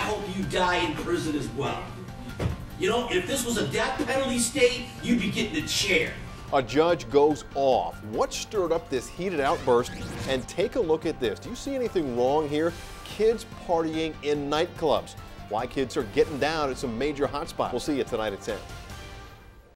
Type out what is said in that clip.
hope you die in prison as well. You know, if this was a death penalty state, you'd be getting a chair. A judge goes off. What stirred up this heated outburst? And take a look at this. Do you see anything wrong here? Kids partying in nightclubs. Why kids are getting down at some major hotspots. We'll see you tonight at 10.